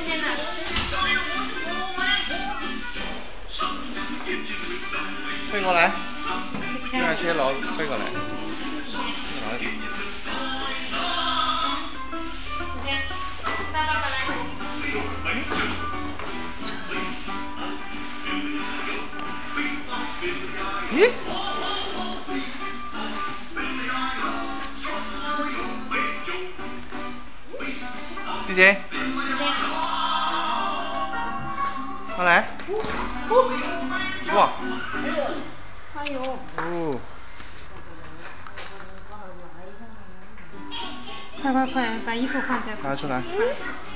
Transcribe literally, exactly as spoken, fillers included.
在哪吃？ 推过来，这样切牢，推过来。来。 爸爸过来。 咦？弟姐。过来。哇。 哎呦。 哦。 快快快，把衣服换掉。 拿出来。